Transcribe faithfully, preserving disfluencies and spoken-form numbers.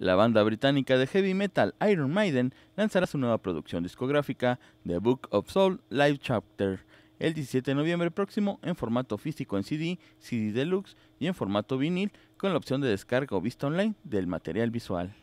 La banda británica de heavy metal Iron Maiden lanzará su nueva producción discográfica, The Book of Soul Live Chapter, el diecisiete de noviembre próximo en formato físico en C D, C D Deluxe y en formato vinil con la opción de descarga o vista online del material visual.